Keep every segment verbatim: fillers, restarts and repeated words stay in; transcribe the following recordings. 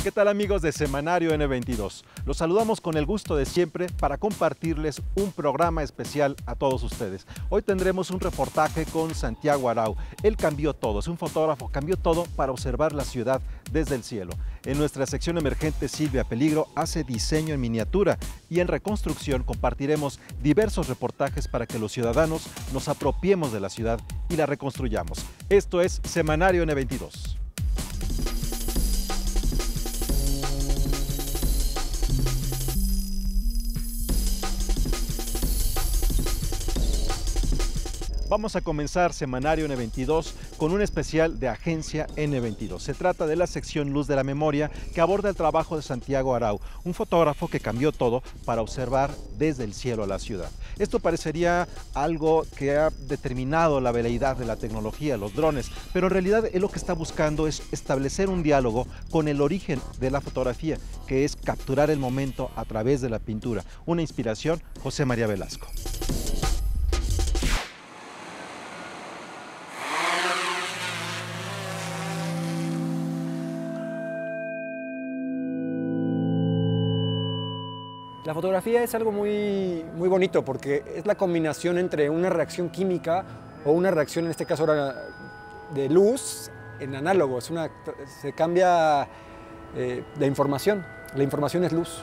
¿Qué tal, amigos de Semanario ene veintidós? Los saludamos con el gusto de siempre para compartirles un programa especial a todos ustedes. Hoy tendremos un reportaje con Santiago Arau. Él cambió todo, es un fotógrafo, cambió todo para observar la ciudad desde el cielo. En nuestra sección emergente, Silvia Peligro hace diseño en miniatura y en reconstrucción compartiremos diversos reportajes para que los ciudadanos nos apropiemos de la ciudad y la reconstruyamos. Esto es Semanario ene veintidós. Vamos a comenzar Semanario ene veintidós con un especial de Agencia ene veintidós. Se trata de la sección Luz de la Memoria que aborda el trabajo de Santiago Arau, un fotógrafo que cambió todo para observar desde el cielo a la ciudad. Esto parecería algo que ha determinado la veleidad de la tecnología, los drones, pero en realidad él lo que está buscando es establecer un diálogo con el origen de la fotografía, que es capturar el momento a través de la pintura. Una inspiración, José María Velasco. La fotografía es algo muy, muy bonito porque es la combinación entre una reacción química o una reacción, en este caso ahora, de luz en análogo. Es una, se cambia eh, de información. La información es luz.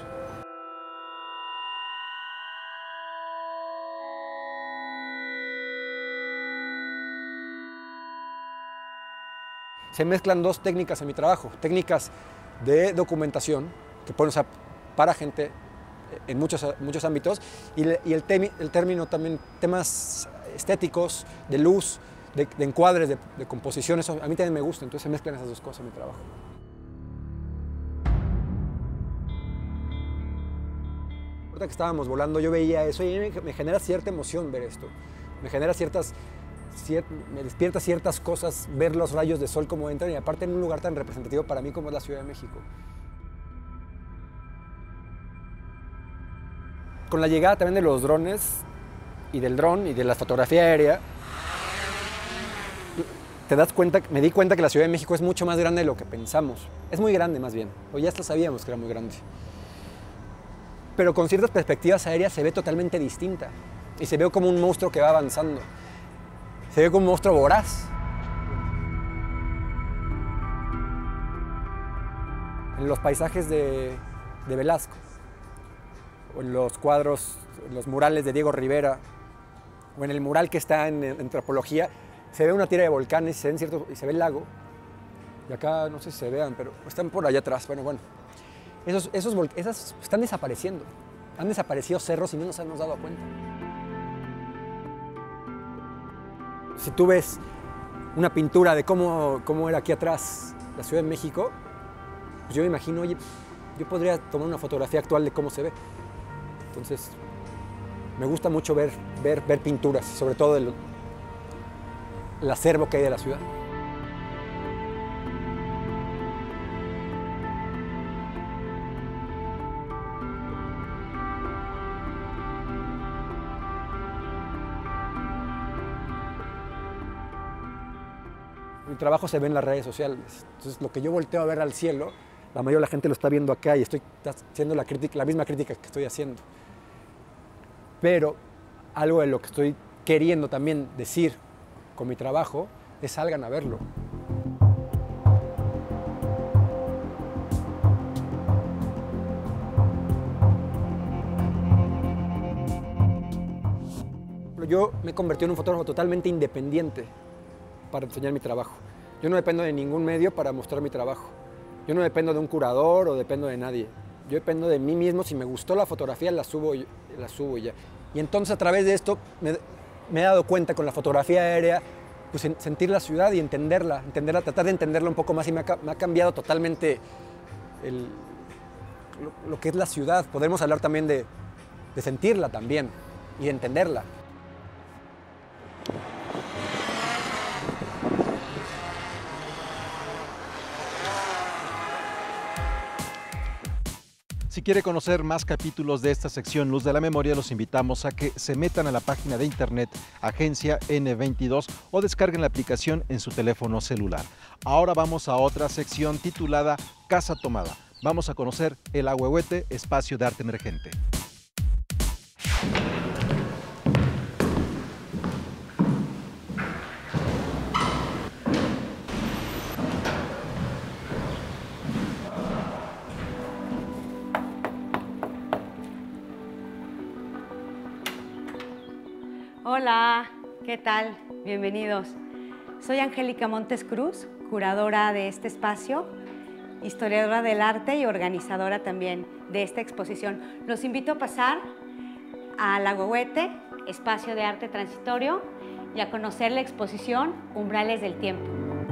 Se mezclan dos técnicas en mi trabajo. Técnicas de documentación que pueden usar para gente en muchos, muchos ámbitos, y, y el, temi, el término también, temas estéticos, de luz, de, de encuadres, de, de composiciones, a mí también me gusta, entonces se mezclan esas dos cosas en mi trabajo. Ahorita que estábamos volando yo veía eso y me, me genera cierta emoción ver esto, me genera ciertas, cier, me despierta ciertas cosas ver los rayos de sol como entran y aparte en un lugar tan representativo para mí como es la Ciudad de México. Con la llegada también de los drones y del dron y de la fotografía aérea, te das cuenta, me di cuenta que la Ciudad de México es mucho más grande de lo que pensamos. Es muy grande más bien, o ya hasta sabíamos que era muy grande. Pero con ciertas perspectivas aéreas se ve totalmente distinta y se ve como un monstruo que va avanzando. Se ve como un monstruo voraz. En los paisajes de, de Velasco, o en los cuadros, en los murales de Diego Rivera, o en el mural que está en, en antropología, se ve una tira de volcanes, se, ven cierto, y se ve el lago. Y acá no sé si se vean, pero están por allá atrás. Bueno, bueno. Esos, esos, esas están desapareciendo. Han desaparecido cerros y no nos hemos dado cuenta. Si tú ves una pintura de cómo, cómo era aquí atrás la Ciudad de México, pues yo me imagino, oye, yo podría tomar una fotografía actual de cómo se ve. Entonces, me gusta mucho ver, ver, ver pinturas, sobre todo el, el acervo que hay de la ciudad. Mi trabajo se ve en las redes sociales. Entonces, lo que yo volteo a ver al cielo, la mayoría de la gente lo está viendo acá y estoy haciendo la, crítica, la misma crítica que estoy haciendo. Pero algo de lo que estoy queriendo también decir con mi trabajo es salgan a verlo. Yo me convertí en un fotógrafo totalmente independiente para enseñar mi trabajo. Yo no dependo de ningún medio para mostrar mi trabajo. Yo no dependo de un curador o dependo de nadie. Yo dependo de mí mismo. Si me gustó la fotografía, la subo, la subo y ya. Y entonces a través de esto me, me he dado cuenta con la fotografía aérea, pues en, sentir la ciudad y entenderla, entenderla, tratar de entenderla un poco más y me ha, me ha cambiado totalmente el, lo, lo que es la ciudad. Podemos hablar también de, de sentirla también y de entenderla. Si quiere conocer más capítulos de esta sección Luz de la Memoria, los invitamos a que se metan a la página de internet Agencia ene veintidós o descarguen la aplicación en su teléfono celular. Ahora vamos a otra sección titulada Casa Tomada. Vamos a conocer el Ahuehuete, espacio de arte emergente. Hola, ¿qué tal? Bienvenidos. Soy Angélica Montes Cruz, curadora de este espacio, historiadora del arte y organizadora también de esta exposición. Los invito a pasar al Ahuehuete, espacio de arte transitorio, y a conocer la exposición Umbrales del Tiempo.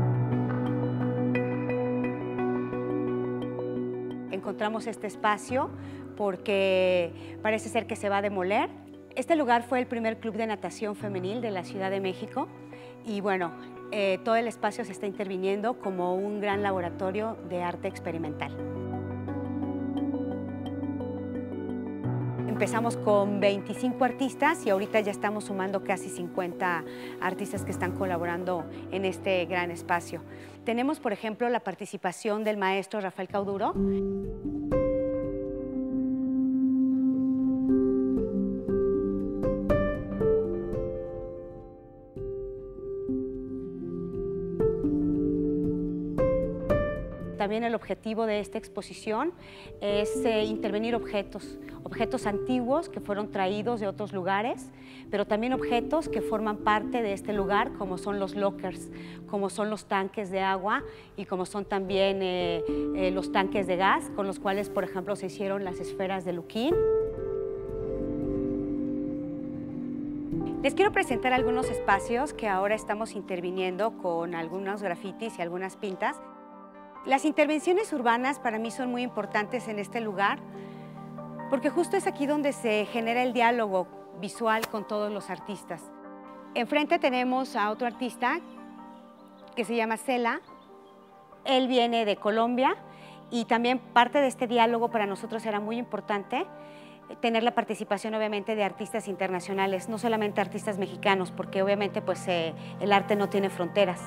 Encontramos este espacio porque parece ser que se va a demoler. Este lugar fue el primer club de natación femenil de la Ciudad de México y bueno, eh, todo el espacio se está interviniendo como un gran laboratorio de arte experimental. Empezamos con veinticinco artistas y ahorita ya estamos sumando casi cincuenta artistas que están colaborando en este gran espacio. Tenemos, por ejemplo, la participación del maestro Rafael Cauduro. También el objetivo de esta exposición es eh, intervenir objetos, objetos antiguos que fueron traídos de otros lugares, pero también objetos que forman parte de este lugar, como son los lockers, como son los tanques de agua y como son también eh, eh, los tanques de gas, con los cuales, por ejemplo, se hicieron las esferas de Luquín. Les quiero presentar algunos espacios que ahora estamos interviniendo con algunos grafitis y algunas pintas. Las intervenciones urbanas para mí son muy importantes en este lugar porque justo es aquí donde se genera el diálogo visual con todos los artistas. Enfrente tenemos a otro artista que se llama Cela. Él viene de Colombia y también parte de este diálogo para nosotros era muy importante tener la participación obviamente de artistas internacionales, no solamente artistas mexicanos, porque obviamente pues, eh, el arte no tiene fronteras.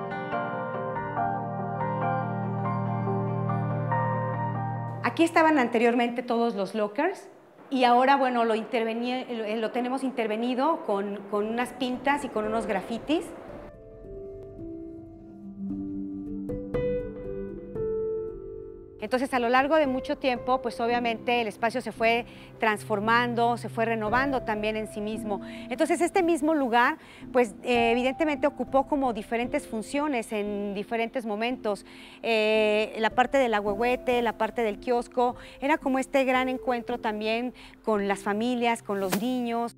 Aquí estaban anteriormente todos los lockers y ahora, bueno, lo, lo tenemos intervenido con, con unas pintas y con unos grafitis. Entonces, a lo largo de mucho tiempo, pues obviamente el espacio se fue transformando, se fue renovando también en sí mismo. Entonces, este mismo lugar, pues eh, evidentemente ocupó como diferentes funciones en diferentes momentos. Eh, la parte del Ahuehuete, la parte del kiosco, era como este gran encuentro también con las familias, con los niños.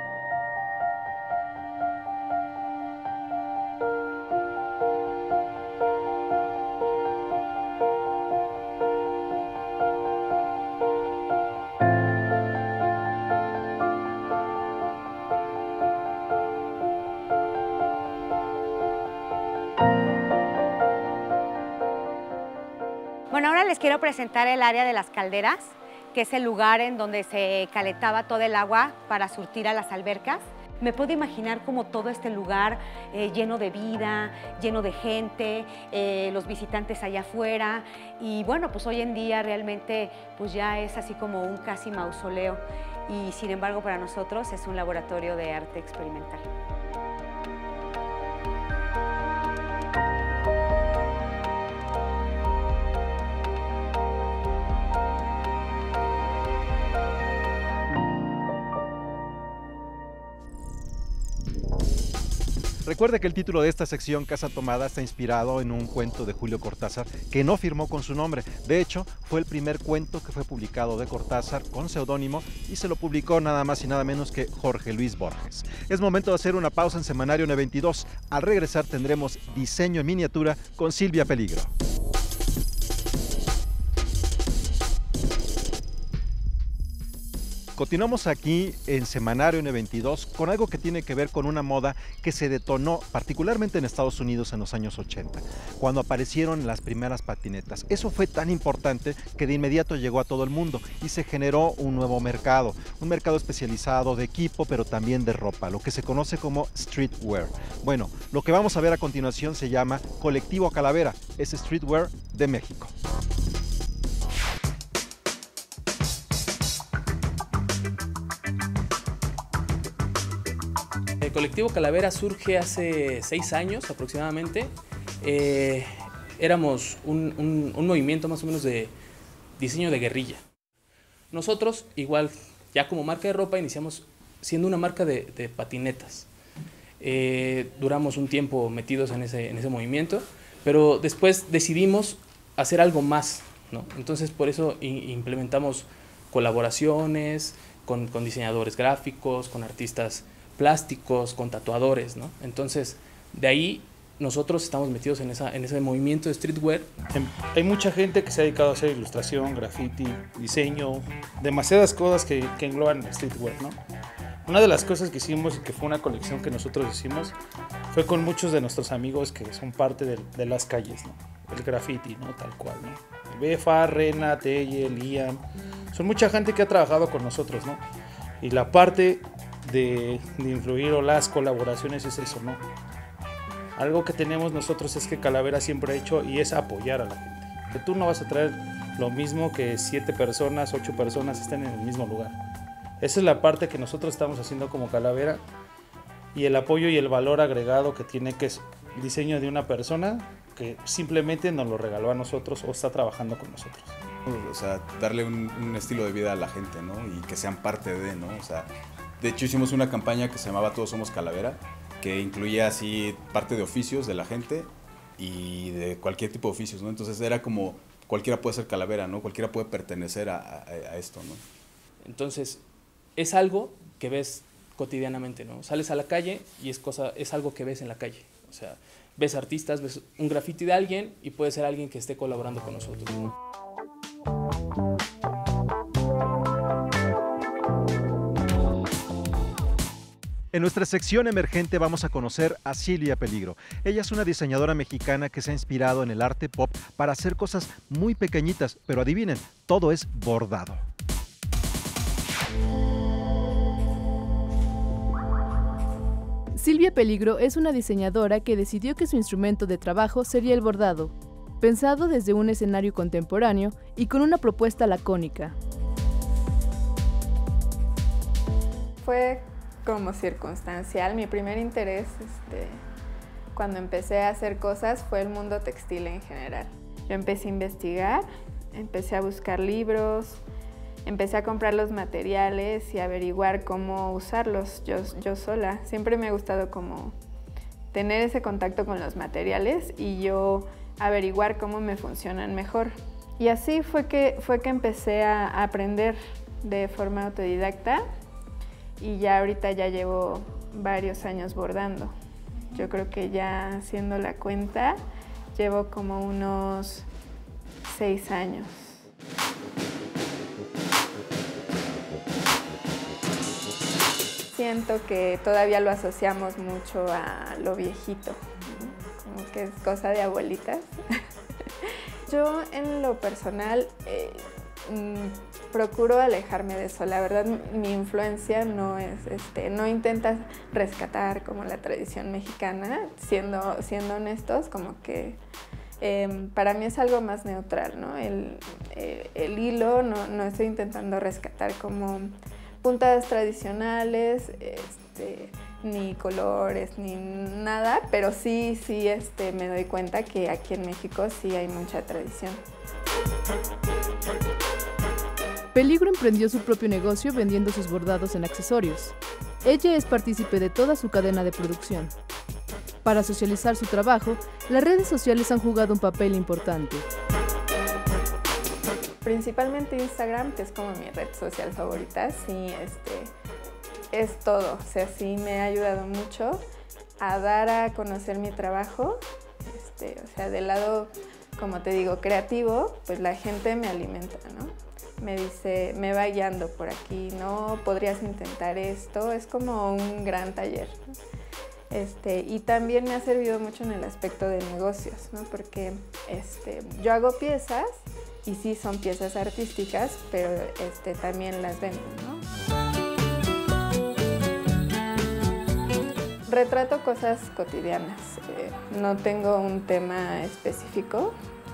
Bueno, ahora les quiero presentar el área de las calderas, que es el lugar en donde se calentaba todo el agua para surtir a las albercas. Me puedo imaginar como todo este lugar eh, lleno de vida, lleno de gente, eh, los visitantes allá afuera. Y bueno, pues hoy en día realmente pues ya es así como un casi mausoleo. Y sin embargo para nosotros es un laboratorio de arte experimental. Recuerde que el título de esta sección, Casa Tomada, está inspirado en un cuento de Julio Cortázar que no firmó con su nombre. De hecho, fue el primer cuento que fue publicado de Cortázar con seudónimo y se lo publicó nada más y nada menos que Jorge Luis Borges. Es momento de hacer una pausa en Semanario N veintidós. Al regresar tendremos diseño en miniatura con Silvia Peligro. Continuamos aquí en Semanario N veintidós con algo que tiene que ver con una moda que se detonó particularmente en Estados Unidos en los años ochenta, cuando aparecieron las primeras patinetas. Eso fue tan importante que de inmediato llegó a todo el mundo y se generó un nuevo mercado, un mercado especializado de equipo, pero también de ropa, lo que se conoce como streetwear. Bueno, lo que vamos a ver a continuación se llama Colectivo Calavera, es streetwear de México. colectivo Calavera surge hace seis años aproximadamente. Eh, éramos un, un, un movimiento más o menos de diseño de guerrilla. Nosotros, igual, ya como marca de ropa, iniciamos siendo una marca de, de patinetas. Eh, duramos un tiempo metidos en ese, en ese movimiento, pero después decidimos hacer algo más, ¿no? Entonces, por eso implementamos colaboraciones con, con diseñadores gráficos, con artistas plásticos, con tatuadores, ¿no? Entonces, de ahí nosotros estamos metidos en, esa, en ese movimiento de streetwear. Hay mucha gente que se ha dedicado a hacer ilustración, graffiti, diseño, demasiadas cosas que, que engloban el streetwear, ¿no? Una de las cosas que hicimos y que fue una colección que nosotros hicimos fue con muchos de nuestros amigos que son parte de, de las calles, ¿no? El graffiti, ¿no? Tal cual, ¿no? Befa, Rena, Teye, Liam, son mucha gente que ha trabajado con nosotros, ¿no? Y la parte de, de influir o las colaboraciones es eso, ¿no? Algo que tenemos nosotros es que Calavera siempre ha hecho y es apoyar a la gente. Que tú no vas a traer lo mismo que siete personas, ocho personas estén en el mismo lugar. Esa es la parte que nosotros estamos haciendo como Calavera y el apoyo y el valor agregado que tiene, que es el diseño de una persona que simplemente nos lo regaló a nosotros o está trabajando con nosotros. O sea, darle un, un estilo de vida a la gente, ¿no? Y que sean parte de, ¿no? O sea, de hecho hicimos una campaña que se llamaba Todos Somos Calavera, que incluía así parte de oficios de la gente y de cualquier tipo de oficios, ¿no? Entonces era como cualquiera puede ser Calavera, ¿no? Cualquiera puede pertenecer a, a, a esto, ¿no? Entonces, es algo que ves cotidianamente, ¿no? Sales a la calle y es, cosa, es algo que ves en la calle. O sea, ves artistas, ves un graffiti de alguien y puede ser alguien que esté colaborando con nosotros, ¿no? En nuestra sección emergente vamos a conocer a Silvia Peligro. Ella es una diseñadora mexicana que se ha inspirado en el arte pop para hacer cosas muy pequeñitas, pero adivinen, todo es bordado. Silvia Peligro es una diseñadora que decidió que su instrumento de trabajo sería el bordado, pensado desde un escenario contemporáneo y con una propuesta lacónica. Fue como circunstancial. Mi primer interés este, cuando empecé a hacer cosas fue el mundo textil en general. Yo empecé a investigar, empecé a buscar libros, empecé a comprar los materiales y averiguar cómo usarlos yo, yo sola. Siempre me ha gustado como tener ese contacto con los materiales y yo averiguar cómo me funcionan mejor. Y así fue que, fue que empecé a aprender de forma autodidacta y ya ahorita ya llevo varios años bordando. Yo creo que ya haciendo la cuenta llevo como unos seis años. Siento que todavía lo asociamos mucho a lo viejito, ¿no? Como que es cosa de abuelitas. Yo en lo personal eh, mmm, procuro alejarme de eso. La verdad, mi influencia no es, este, no intenta rescatar como la tradición mexicana, siendo, siendo honestos, como que eh, para mí es algo más neutral, ¿no? El, el, el hilo no, no estoy intentando rescatar como puntas tradicionales, este, ni colores, ni nada, pero sí, sí este, me doy cuenta que aquí en México sí hay mucha tradición. Peligro emprendió su propio negocio vendiendo sus bordados en accesorios. Ella es partícipe de toda su cadena de producción. Para socializar su trabajo, las redes sociales han jugado un papel importante. Principalmente Instagram, que es como mi red social favorita, sí, este, es todo. O sea, sí me ha ayudado mucho a dar a conocer mi trabajo. Este, o sea, del lado, como te digo, creativo, pues la gente me alimenta, ¿no? Me dice, me va guiando por aquí, ¿no? Podrías intentar esto. Es como un gran taller, ¿no? Este, y también me ha servido mucho en el aspecto de negocios, ¿no? Porque este, yo hago piezas y sí son piezas artísticas, pero este, también las vendo, ¿no? Retrato cosas cotidianas, eh, no tengo un tema específico.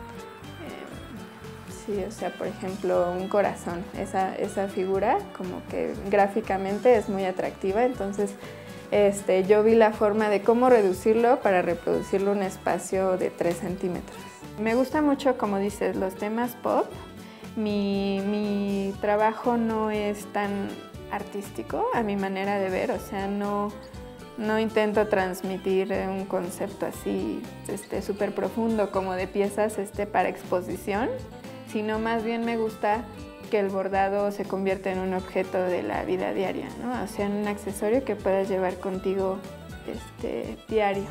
Eh, sí, o sea, por ejemplo, un corazón, esa, esa figura como que gráficamente es muy atractiva, entonces este, yo vi la forma de cómo reducirlo para reproducirlo en un espacio de tres centímetros. Me gusta mucho, como dices, los temas pop. Mi, mi trabajo no es tan artístico a mi manera de ver, o sea, no, no intento transmitir un concepto así este, súper profundo como de piezas este, para exposición, sino más bien me gusta que el bordado se convierta en un objeto de la vida diaria, ¿no? O sea, en un accesorio que puedas llevar contigo este, diario.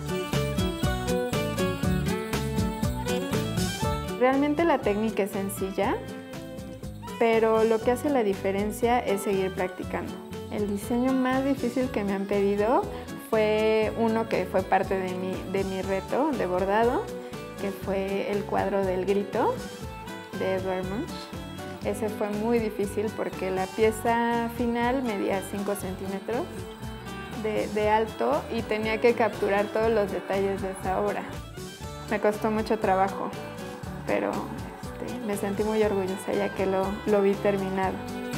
Realmente la técnica es sencilla, pero lo que hace la diferencia es seguir practicando. El diseño más difícil que me han pedido fue uno que fue parte de mi, de mi reto de bordado, que fue el cuadro del grito de Edvard Munch. Ese fue muy difícil porque la pieza final medía cinco centímetros de, de alto y tenía que capturar todos los detalles de esa obra. Me costó mucho trabajo, pero este, me sentí muy orgullosa ya que lo, lo vi terminado.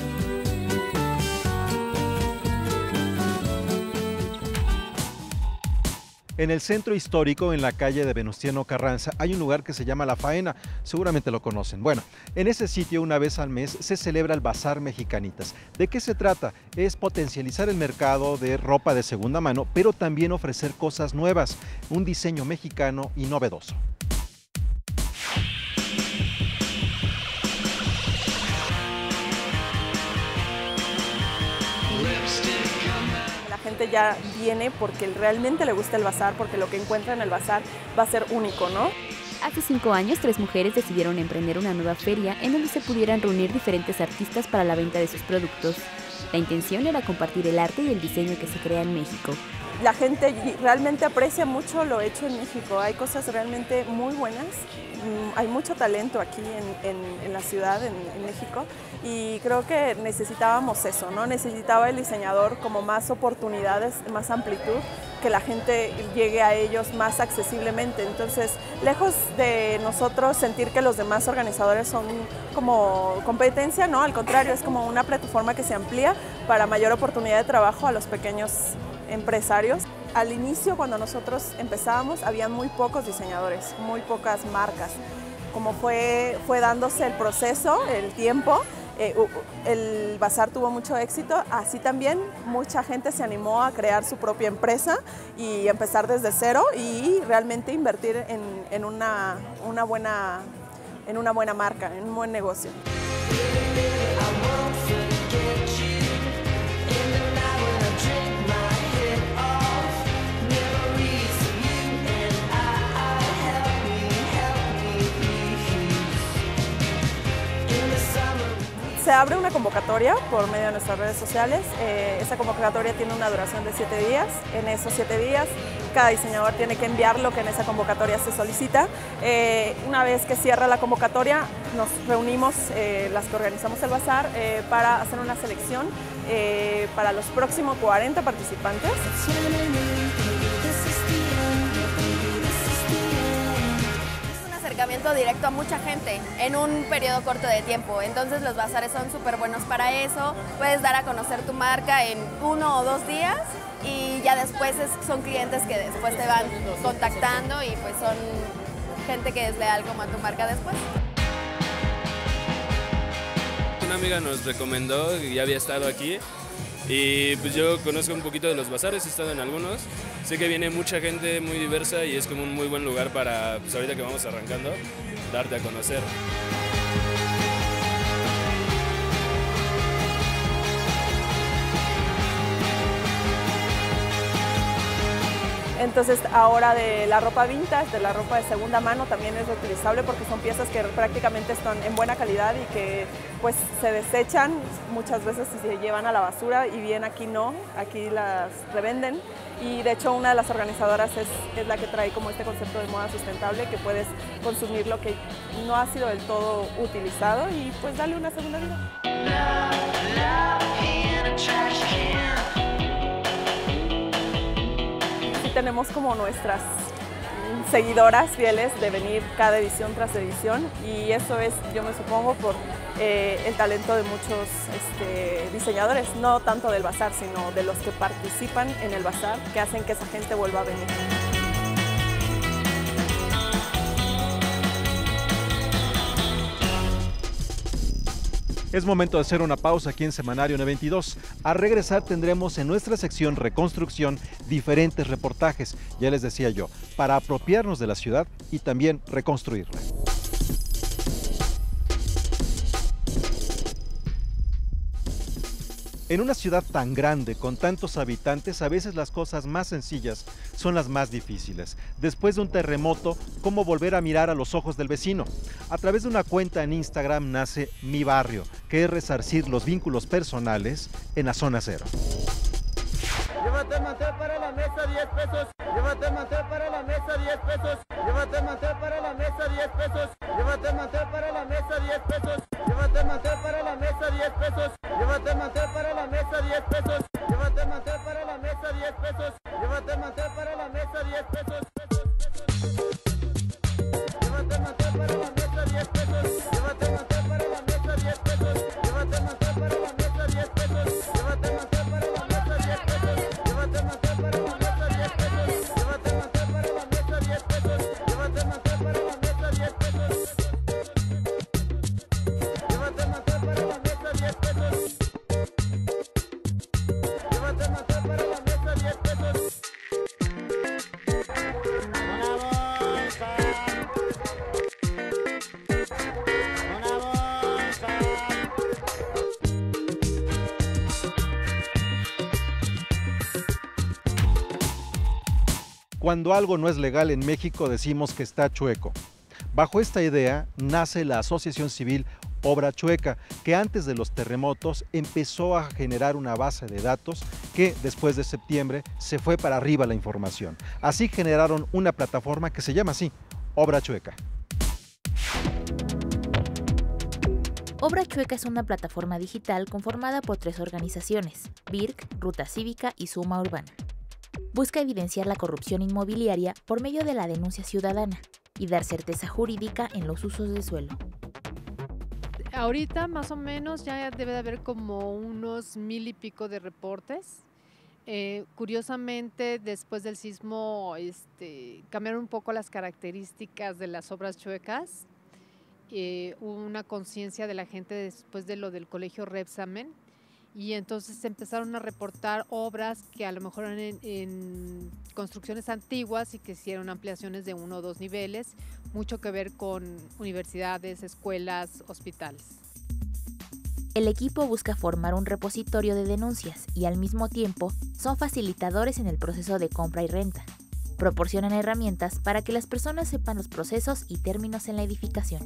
En el centro histórico, en la calle de Venustiano Carranza, hay un lugar que se llama La Faena, seguramente lo conocen. Bueno, en ese sitio una vez al mes se celebra el Bazar Mexicanitas. ¿De qué se trata? Es potencializar el mercado de ropa de segunda mano, pero también ofrecer cosas nuevas, un diseño mexicano y novedoso. La gente ya viene porque realmente le gusta el bazar, porque lo que encuentra en el bazar va a ser único, ¿no? Hace cinco años, tres mujeres decidieron emprender una nueva feria en donde se pudieran reunir diferentes artistas para la venta de sus productos. La intención era compartir el arte y el diseño que se crea en México. La gente realmente aprecia mucho lo hecho en México, hay cosas realmente muy buenas, hay mucho talento aquí en, en, en la ciudad, en, en México, y creo que necesitábamos eso, ¿no? Necesitaba el diseñador como más oportunidades, más amplitud, que la gente llegue a ellos más accesiblemente. Entonces, lejos de nosotros sentir que los demás organizadores son como competencia, ¿no? Al contrario, es como una plataforma que se amplía para mayor oportunidad de trabajo a los pequeños empresarios. Al inicio, cuando nosotros empezábamos, había muy pocos diseñadores, muy pocas marcas. Como fue, fue dándose el proceso, el tiempo, eh, el bazar tuvo mucho éxito, así también mucha gente se animó a crear su propia empresa y empezar desde cero y realmente invertir en, en, una, una buena, en una buena marca, en un buen negocio. Se abre una convocatoria por medio de nuestras redes sociales. Eh, esa convocatoria tiene una duración de siete días. En esos siete días, cada diseñador tiene que enviar lo que en esa convocatoria se solicita. Eh, una vez que cierra la convocatoria, nos reunimos, eh, las que organizamos el bazar, eh, para hacer una selección eh, para los próximos cuarenta participantes. Acercamiento directo a mucha gente en un periodo corto de tiempo, entonces los bazares son súper buenos para eso. Puedes dar a conocer tu marca en uno o dos días y ya después es, son clientes que después te van contactando y pues son gente que es leal como a tu marca después. Una amiga nos recomendó y ya había estado aquí y pues yo conozco un poquito de los bazares, he estado en algunos. Sé que viene mucha gente muy diversa y es como un muy buen lugar para, pues ahorita que vamos arrancando, darte a conocer. Entonces ahora de la ropa vintage, de la ropa de segunda mano también es reutilizable porque son piezas que prácticamente están en buena calidad y que pues se desechan muchas veces y se llevan a la basura y bien aquí no, aquí las revenden. Y de hecho una de las organizadoras es, es la que trae como este concepto de moda sustentable, que puedes consumir lo que no ha sido del todo utilizado y pues darle una segunda vida. Sí tenemos como nuestras seguidoras fieles de venir cada edición tras edición, y eso es, yo me supongo, por eh, el talento de muchos este, diseñadores, no tanto del bazar, sino de los que participan en el bazar, que hacen que esa gente vuelva a venir. Es momento de hacer una pausa aquí en Semanario N veintidós. Al regresar tendremos en nuestra sección Reconstrucción diferentes reportajes, ya les decía yo, para apropiarnos de la ciudad y también reconstruirla. En una ciudad tan grande, con tantos habitantes, a veces las cosas más sencillas son las más difíciles. Después de un terremoto, ¿cómo volver a mirar a los ojos del vecino? A través de una cuenta en Instagram nace Mi Barrio, que es resarcir los vínculos personales en la zona cero. Llévate mantel para la mesa, diez pesos. Llévate mantel para la mesa, diez pesos. Llévate mantel para la mesa, diez pesos. Llévate mantel para la mesa, diez pesos. Llévate mantel para la mesa, diez pesos. Llévate mantel para la mesa, diez pesos. Llévate mantel para la mesa, diez pesos. Llévate mantel para la mesa, diez pesos. Llévate mantel para la mesa, diez pesos. Llévate mantel para la mesa, diez pesos. Llévate mantel para la mesa, diez pesos. Llévate mantel para la mesa, diez pesos. Llévate mantel para la mesa, diez pesos. Llévate mantel para la mesa, diez pesos. Llévate mantel para la mesa, diez pesos. Llévate mantel para la mesa, diez pesos. Llévate mantel para la mesa, diez pesos. Una bolsa. Una bolsa. Cuando algo no es legal en México decimos que está chueco. Bajo esta idea nace la Asociación Civil Obra Chueca, que antes de los terremotos empezó a generar una base de datos que después de septiembre se fue para arriba la información. Así generaron una plataforma que se llama así, Obra Chueca. Obra Chueca es una plataforma digital conformada por tres organizaciones, B I R C, Ruta Cívica y Suma Urbana. Busca evidenciar la corrupción inmobiliaria por medio de la denuncia ciudadana y dar certeza jurídica en los usos de suelo. Ahorita más o menos ya debe de haber como unos mil y pico de reportes. Eh, curiosamente, después del sismo este, cambiaron un poco las características de las obras chuecas. Eh, hubo una conciencia de la gente después de lo del colegio Repsamen, y entonces se empezaron a reportar obras que a lo mejor eran en, en construcciones antiguas y que hicieron ampliaciones de uno o dos niveles, mucho que ver con universidades, escuelas, hospitales. El equipo busca formar un repositorio de denuncias y al mismo tiempo son facilitadores en el proceso de compra y renta. Proporcionan herramientas para que las personas sepan los procesos y términos en la edificación.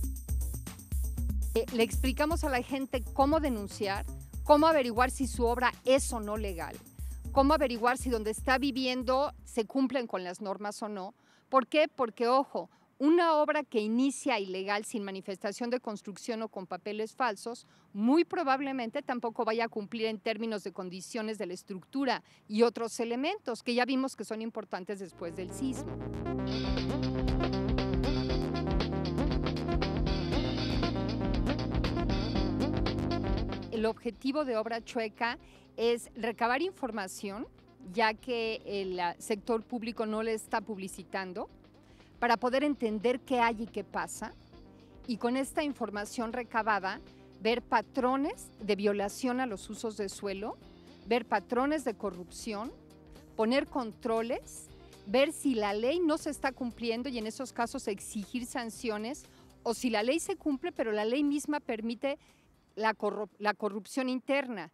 Le explicamos a la gente cómo denunciar, cómo averiguar si su obra es o no legal, cómo averiguar si donde está viviendo se cumplen con las normas o no. ¿Por qué? Porque, ojo, una obra que inicia ilegal sin manifestación de construcción o con papeles falsos, muy probablemente tampoco vaya a cumplir en términos de condiciones de la estructura y otros elementos que ya vimos que son importantes después del sismo. El objetivo de Obra Chueca es recabar información, ya que el sector público no le está publicitando, para poder entender qué hay y qué pasa, y con esta información recabada, ver patrones de violación a los usos de suelo, ver patrones de corrupción, poner controles, ver si la ley no se está cumpliendo y en esos casos exigir sanciones, o si la ley se cumple pero la ley misma permite la, corru- la corrupción interna.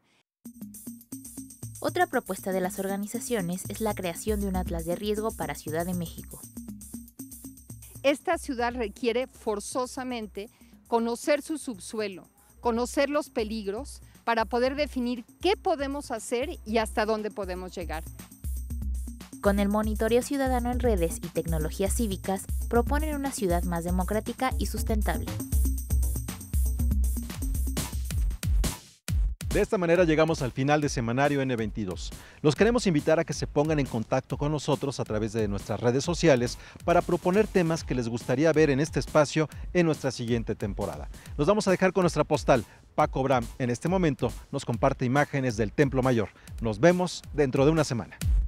Otra propuesta de las organizaciones es la creación de un atlas de riesgo para Ciudad de México. Esta ciudad requiere forzosamente conocer su subsuelo, conocer los peligros para poder definir qué podemos hacer y hasta dónde podemos llegar. Con el monitoreo ciudadano en redes y tecnologías cívicas, proponen una ciudad más democrática y sustentable. De esta manera llegamos al final de Semanario N veintidós. Los queremos invitar a que se pongan en contacto con nosotros a través de nuestras redes sociales para proponer temas que les gustaría ver en este espacio en nuestra siguiente temporada. Los vamos a dejar con nuestra postal. Paco Bram en este momento nos comparte imágenes del Templo Mayor. Nos vemos dentro de una semana.